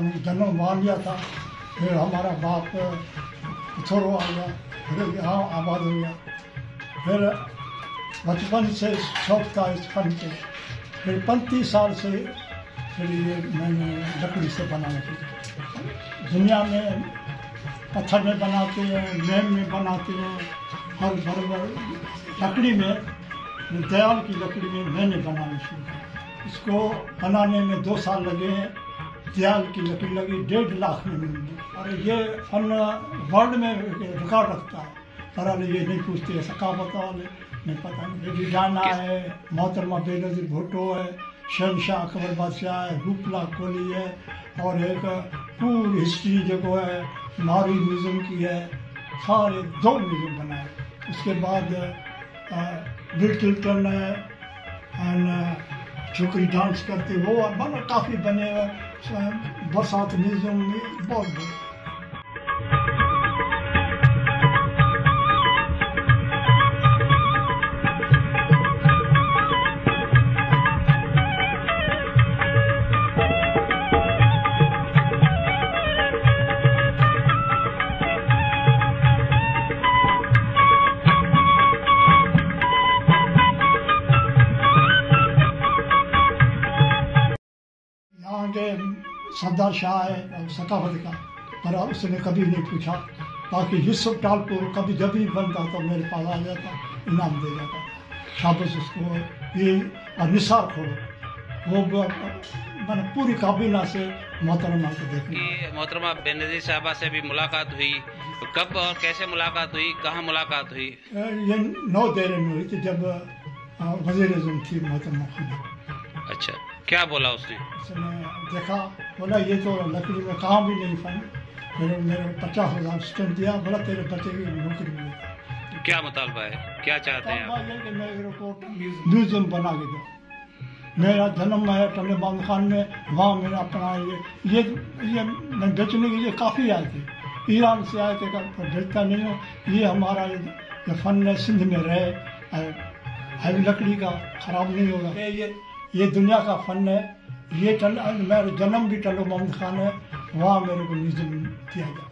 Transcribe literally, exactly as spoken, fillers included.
हमने जन्म मान लिया था। फिर हमारा बाप पिथौरा आ गया, फिर यहाँ आबाद हो गया। फिर बचपन से शौक था इस फन के। फिर पैंतीस साल से फिर ये मैंने लकड़ी से बनाना सीखा। दुनिया में पत्थर में बनाते हैं, मैम में बनाते हैं, हर बरबर लकड़ी में, दयाल की लकड़ी में मैंने बनाना सीखा। इसको बनाने में दो साल लगे हैं। दयाल की लकड़ी लगी डेढ़ लाख में मिली। और ये फन वर्ल्ड में रिकॉर्ड रखता है। पर ये नहीं पूछते हैं सकाफत वाले, नहीं पता नहीं। बेबी डाना है, मोहतरमा बेनज़ीर भुट्टो है, शहनशाह अकबर बादशाह है, रूपला कोहली है, और एक पूरी हिस्ट्री जो है मारी म्यूज़ियम की है। सारे दो म्यूज़ियम बनाए। उसके बाद बिल क्लिंटन है, छोकरी डांस करते वो मतलब काफ़ी बने हुए। बरसात म्यूज़ियम में बहुत बड़े। यहाँ के सरदार शाह है सकाफत का, पर उसने कभी नहीं पूछा। बाकी यूसुफ टालपुर कभी जब भी बनता तो मेरे पास आ जाता, इनाम दे जाता। शाबाश उसको ये। और निसार खोलो वो मैंने पूरी काबीना से मोहतरमा को देखा। मोहतरमा बेनज़ीर साहबा से भी मुलाकात हुई, तो कब और कैसे मुलाकात हुई, कहाँ मुलाकात हुई? ये नौ देर में हुई थी जब वज़ीर-ए-आज़म थी मोहतरमा खुद। अच्छा, क्या बोला उसने? उसने देखा, बोला ये तो लकड़ी में काम भी नहीं फन। मेरे मेरे पचास हज़ार स्टैंड दिया, बोला तेरे बच्चे की नौकरी मिली। क्या मुतालबा है, क्या चाहते हैं आप? ये कि मेरे को म्यूज़ियम बना के दो। मेरा जन्म है टंडे मोहम्मद खान में, वहाँ मैंने अपना ये ये ये मैं बेचने के लिए काफ़ी आए थे, ईरान से आए थे, पर बेचता नहीं हूँ। ये हमारा ये फन है, सिंध में रहे, है लकड़ी का, ख़राब नहीं होगा। ये ये दुनिया का फन है। ये टन मेरा जन्म भी टंडे मोहम्मद खान है, वहाँ मेरे को म्यूज़ियम दिया गया।